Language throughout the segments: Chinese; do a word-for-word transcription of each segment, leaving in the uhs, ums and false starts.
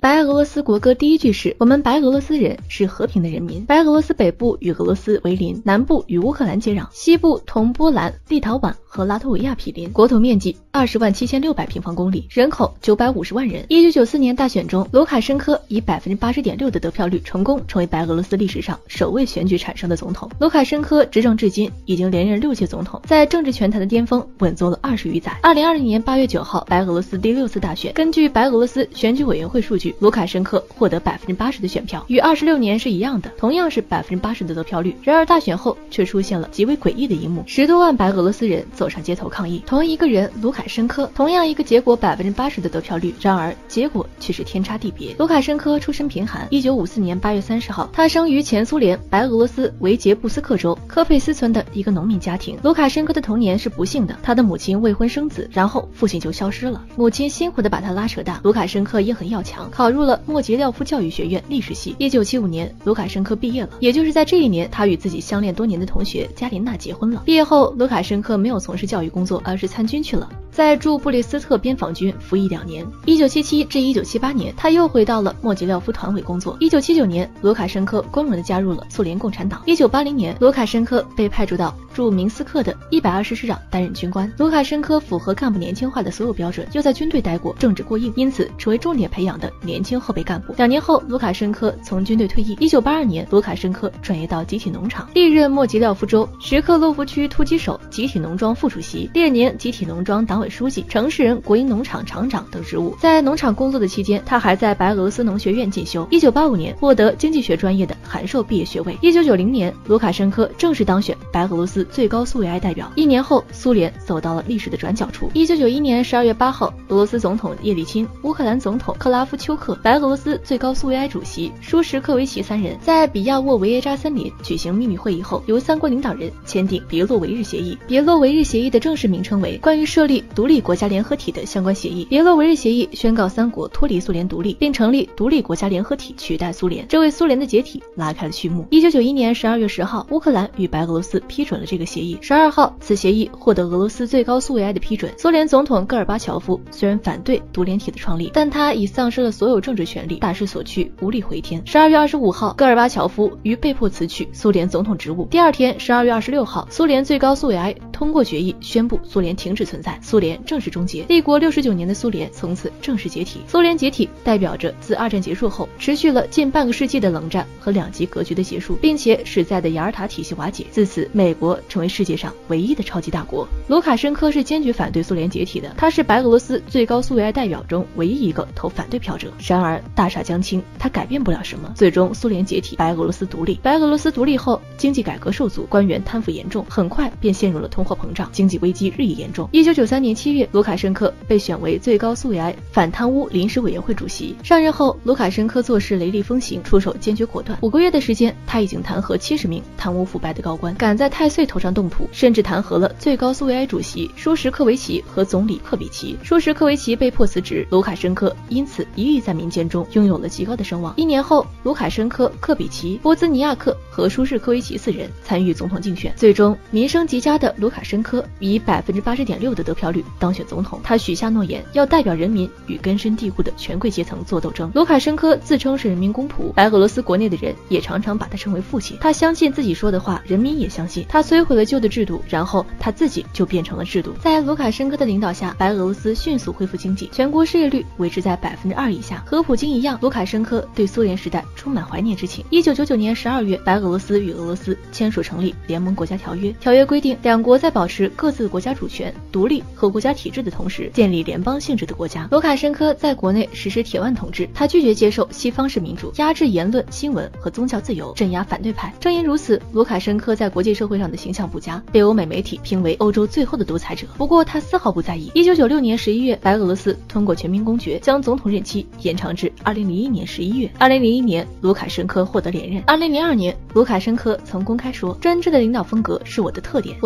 白俄罗斯国歌第一句是：我们白俄罗斯人是和平的人民。白俄罗斯北部与俄罗斯为邻，南部与乌克兰接壤，西部同波兰、立陶宛和拉脱维亚毗邻，国土面积二十万七千六百平方公里，人口九百五十万人。一九九四年大选中，卢卡申科以百分之八十点六的得票率成功成为白俄罗斯历史上首位选举产生的总统。卢卡申科执政至今，已经连任六届总统，在政治权坛的巅峰稳坐了二十余载。二零二零年八月九号，白俄罗斯第六次大选，根据白俄罗斯选举委员会数据，卢卡申科获得百分之八十的选票，与二十六年是一样的，同样是百分之八十的得票率。然而大选后却出现了极为诡异的一幕，十多万白俄罗斯人走上街头抗议。同一个人卢卡申科，同样一个结果百分之八十的得票率，然而结果却是天差地别。卢卡申科出身贫寒，一九五四年八月三十号，他生于前苏联白俄罗斯维捷布斯克州科佩斯村的一个农民家庭。卢卡申科的童年是不幸的，他的母亲未婚生子，然后父亲就消失了，母亲辛苦的把他拉扯大。卢卡申科也很要强，考入了莫吉廖夫教育学院历史系。一九七五年，卢卡申科毕业了，也就是在这一年，他与自己相恋多年的同学加琳娜结婚了。毕业后，卢卡申科没有从事教育工作，而是参军去了，在驻布列斯特边防军服役两年。一九七七至一九七八年，他又回到了莫吉廖夫团委工作。一九七九年，卢卡申科光荣地加入了苏联共产党。一九八零年，卢卡申科被派驻到驻明斯克的一百二十师长担任军官。卢卡申科符合干部年轻化的所有标准，又在军队待过，政治过硬，因此成为重点培养的年轻后备干部。两年后，卢卡申科从军队退役。一九八二年，卢卡申科转业到集体农场，历任莫吉廖夫州什克洛夫区突击手、集体农庄副主席、列宁集体农庄党委书记、城市人国营农场厂长等职务。在农场工作的期间，他还在白俄罗斯农学院进修。一九八五年，获得经济学专业的函授毕业学位。一九九零年，卢卡申科正式当选白俄罗斯最高苏维埃代表。一年后，苏联走到了历史的转角处。一九九一年十二月八号，俄罗斯总统叶利钦、乌克兰总统克拉夫丘克、白俄罗斯最高苏维埃主席舒什科维奇三人在比亚沃维耶扎森林举行秘密会议后，由三国领导人签订别洛维日协议。别洛维日协议的正式名称为《关于设立独立国家联合体的相关协议》。别洛维日协议宣告三国脱离苏联独立，并成立独立国家联合体取代苏联，这为苏联的解体拉开了序幕。一九九一年十二月十号，乌克兰与白俄罗斯批准了这个协议。十二号，此协议获得俄罗斯最高苏维埃的批准。苏联总统戈尔巴乔夫虽然反对独联体的创立，但他已丧失了所有政治权利，大势所趋，无力回天。十二月二十五号，戈尔巴乔夫于被迫辞去苏联总统职务。第二天，十二月二十六号，苏联最高苏维埃通过决议，宣布苏联停止存在，苏联正式终结。立国六十九年的苏联从此正式解体。苏联解体代表着自二战结束后持续了近半个世纪的冷战和两极格局的结束，并且使在的雅尔塔体系瓦解。自此，美国成为世界上唯一的超级大国。卢卡申科是坚决反对苏联解体的，他是白俄罗斯最高苏维埃代表中唯一一个投反对票者。然而大厦将倾，他改变不了什么，最终苏联解体，白俄罗斯独立。白俄罗斯独立后，经济改革受阻，官员贪腐严重，很快便陷入了通货膨胀，经济危机日益严重。一九九三年七月，卢卡申科被选为最高苏维埃反贪污临时委员会主席。上任后，卢卡申科做事雷厉风行，出手坚决果断。五个月的时间，他已经弹劾七十名贪污腐败的高官，敢在太岁头上动土，甚至弹劾了最高苏维埃主席舒什科维奇和总理克比奇。舒什科维奇被迫辞职，卢卡申科因此一跃在民间中拥有了极高的声望。一年后，卢卡申科、克比奇、波兹尼亚克和舒什科维奇四人参与总统竞选，最终名声极佳的卢卡申科以百分之八十点六的得票率当选总统。他许下诺言，要代表人民与根深蒂固的权贵阶层做斗争。卢卡申科自称是人民公仆，白俄罗斯国内的人也常常把他称为父亲。他相信自己说的话，人民也相信。他摧毁了旧的制度，然后他自己就变成了制度。在卢卡申科的领导下，白俄罗斯迅速恢复经济，全国失业率维持在百分之二以下。和普京一样，卢卡申科对苏联时代充满怀念之情。一九九九年十二月，白俄罗斯与俄罗斯签署成立联盟国家条约。条约规定，两国在保持各自的国家主权、独立和国家体制的同时，建立联邦性质的国家。卢卡申科在国内实施铁腕统治，他拒绝接受西方式民主，压制言论、新闻和宗教自由，镇压反对派。正因如此，卢卡申科在国际社会上的形象不佳，被欧美媒体评为欧洲最后的独裁者。不过他丝毫不在意。一九九六年十一月，白俄罗斯通过全民公决，将总统任期延长至二零零一年十一月。二零零一年，卢卡申科获得连任。二零零二年，卢卡申科曾公开说：“专制的领导风格是我的特点，我从来没有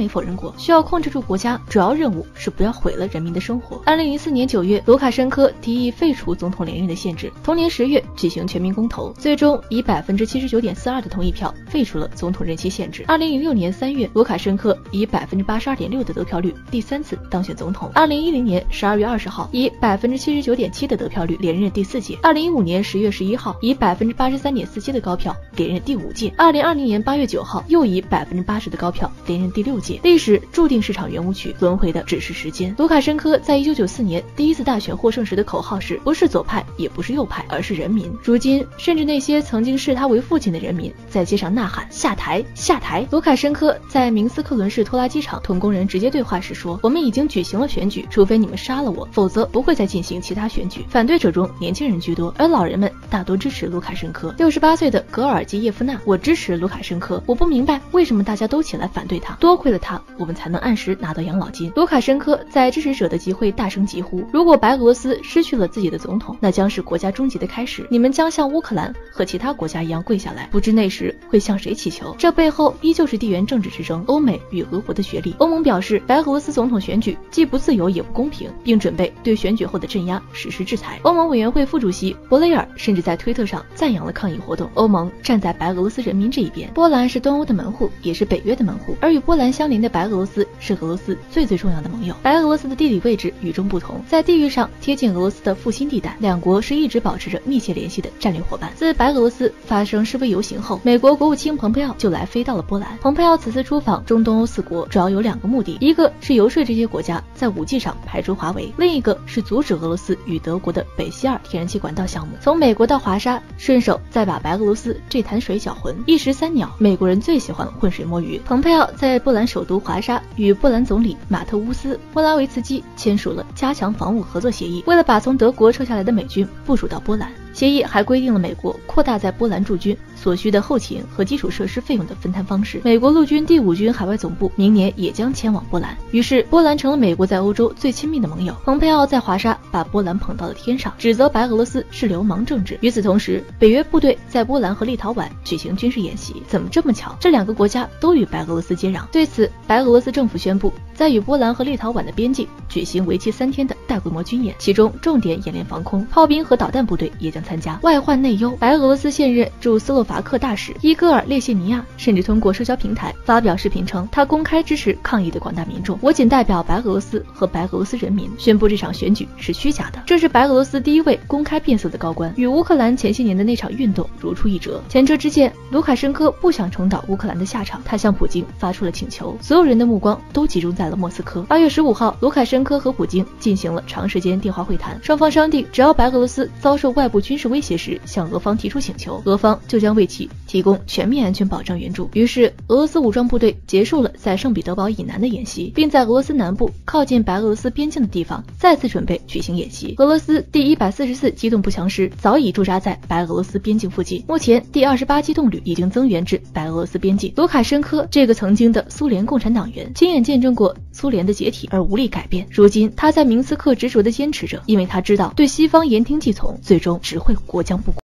没否认过，需要控制住国家，主要任务是不要毁了人民的生活。二零零四年九月，卢卡申科提议废除总统连任的限制，同年十月举行全民公投，最终以百分之七十九点四二的同意票废除了总统任期限制。二零零六年三月，卢卡申科以百分之八十二点六的得票率第三次当选总统。二零一零年十二月二十号，以百分之七十九点七的得票率连任第四届。二零一五年十月十一号，以百分之八十三点四七的高票连任第五届。二零二零年八月九号，又以百分之八十的高票连任第六届。历史注定是场圆舞曲，轮回的只是时间。卢卡申科在一九九四年第一次大选获胜时的口号是：不是左派，也不是右派，而是人民。如今，甚至那些曾经视他为父亲的人民，在街上呐喊下台，下台。卢卡申科在明斯克伦市拖拉机场同工人直接对话时说：我们已经举行了选举，除非你们杀了我，否则不会再进行其他选举。反对者中年轻人居多，而老人们大多支持卢卡申科。六十八岁的格尔基耶夫娜：我支持卢卡申科，我不明白为什么大家都起来反对他，多亏了他，我们才能按时拿到养老金。卢卡申科在支持者的集会大声疾呼：如果白俄罗斯失去了自己的总统，那将是国家终结的开始，你们将像乌克兰和其他国家一样跪下来，不知那时会向谁祈求。这背后依旧是地缘政治之争，欧美与俄国的角力。欧盟表示，白俄罗斯总统选举既不自由也不公平，并准备对选举后的镇压实施制裁。欧盟委员会副主席博雷尔甚至在推特上赞扬了抗议活动。欧盟站在白俄罗斯人民这一边。波兰是东欧的门户，也是北约的门户，而与波兰相邻的白俄罗斯是俄罗斯最最重要的盟友。白俄罗斯的地理位置与众不同，在地域上贴近俄罗斯的腹心地带，两国是一直保持着密切联系的战略伙伴。自白俄罗斯发生示威游行后，美国国务卿蓬佩奥就来飞到了波兰。蓬佩奥此次出访中东欧四国，主要有两个目的，一个是游说这些国家在武器上排除华为，另一个是阻止俄罗斯与德国的北溪二天然气管道项目。从美国到华沙，顺手再把白俄罗斯这潭水搅浑，一石三鸟。美国人最喜欢浑水摸鱼。蓬佩奥在波兰首都华沙与波兰总理马特乌斯·莫拉维茨基签署了加强防务合作协议，为了把从德国撤下来的美军部署到波兰。协议还规定了美国扩大在波兰驻军所需的后勤和基础设施费用的分摊方式。美国陆军第五军海外总部明年也将前往波兰，于是波兰成了美国在欧洲最亲密的盟友。蓬佩奥在华沙把波兰捧到了天上，指责白俄罗斯是流氓政治。与此同时，北约部队在波兰和立陶宛举行军事演习。怎么这么巧？这两个国家都与白俄罗斯接壤。对此，白俄罗斯政府宣布，在与波兰和立陶宛的边境举行为期三天的大规模军演，其中重点演练防空、炮兵和导弹部队也将参加。外患内忧，白俄罗斯现任驻斯洛伐克大使伊戈尔列谢尼亚甚至通过社交平台发表视频称，他公开支持抗议的广大民众。我仅代表白俄罗斯和白俄罗斯人民宣布这场选举是虚假的。这是白俄罗斯第一位公开变色的高官，与乌克兰前些年的那场运动如出一辙。前车之鉴，卢卡申科不想重蹈乌克兰的下场，他向普京发出了请求。所有人的目光都集中在了莫斯科。八月十五号，卢卡申科和普京进行了长时间电话会谈，双方商定，只要白俄罗斯遭受外部军事威胁时向俄方提出请求，俄方就将为其提供全面安全保障援助。于是俄罗斯武装部队结束了在圣彼得堡以南的演习，并在俄罗斯南部靠近白俄罗斯边境的地方再次准备举行演习。俄罗斯第一百四十四机动步枪师早已驻扎在白俄罗斯边境附近，目前第二十八机动旅已经增援至白俄罗斯边境。卢卡申科这个曾经的苏联共产党员，亲眼见证过苏联的解体而无力改变，如今他在明斯克执着地坚持着，因为他知道对西方言听计从，最终只会国将不国。